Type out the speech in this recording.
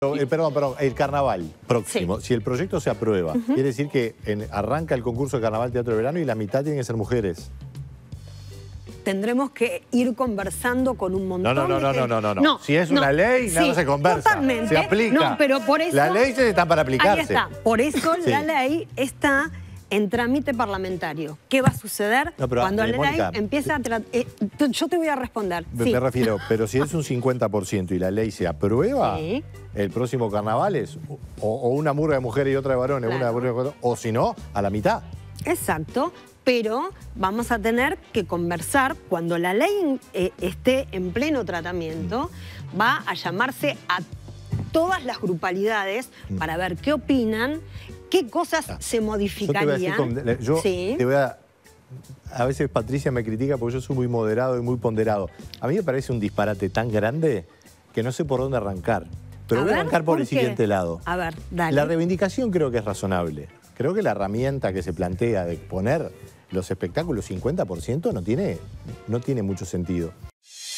Perdón, el carnaval próximo, Sí. si el proyecto se aprueba, quiere decir que arranca el concurso de Carnaval Teatro de Verano y la mitad tienen que ser mujeres. Tendremos que ir conversando con un montón de gente. No. Si es una ley, nada se conversa. Totalmente. Se aplica. No, pero por eso... Las leyes están para aplicarse. Ahí está. Por eso Sí. la ley está en trámite parlamentario. ¿Qué va a suceder cuando la Mónica, ley empieza a... yo te voy a responder. Sí. Me refiero, pero si es un 50% y la ley se aprueba, Sí. el próximo carnaval es o una murga de mujeres y otra de varones, Claro. una de mujeres y otra, o si no, a la mitad. Exacto, pero vamos a tener que conversar cuando la ley esté en pleno tratamiento, va a llamarse a todas las grupalidades para ver qué opinan, qué cosas se modificarían. Sí. A veces Patricia me critica porque yo soy muy moderado y muy ponderado. A mí me parece un disparate tan grande que no sé por dónde arrancar. Pero voy a arrancar por el siguiente lado. A ver, dale. La reivindicación creo que es razonable. Creo que la herramienta que se plantea de poner los espectáculos 50% no tiene mucho sentido.